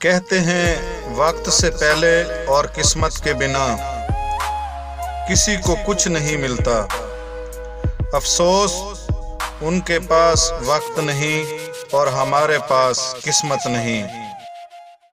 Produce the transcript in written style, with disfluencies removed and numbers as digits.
कहते हैं वक्त से पहले और किस्मत के बिना किसी को कुछ नहीं मिलता। अफसोस उनके पास वक्त नहीं और हमारे पास किस्मत नहीं।